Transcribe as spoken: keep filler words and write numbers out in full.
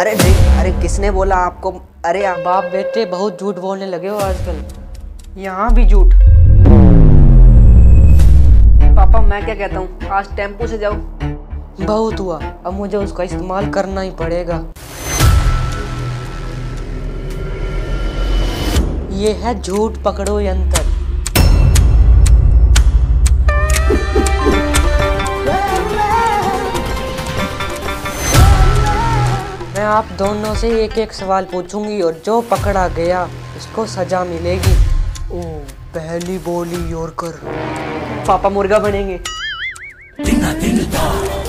अरे नहीं, अरे किसने बोला आपको? अरे आप बाप बेटे बहुत झूठ बोलने लगे हो आजकल। यहाँ भी झूठ। पापा मैं क्या कहता हूँ, आज टेम्पो से जाओ। बहुत हुआ, अब मुझे उसका इस्तेमाल करना ही पड़ेगा। ये है झूठ पकड़ो यंत्र। मैं आप दोनों से एक एक सवाल पूछूंगी और जो पकड़ा गया उसको सजा मिलेगी। ओ पहली बोली और कर। पापा मुर्गा बनेंगे।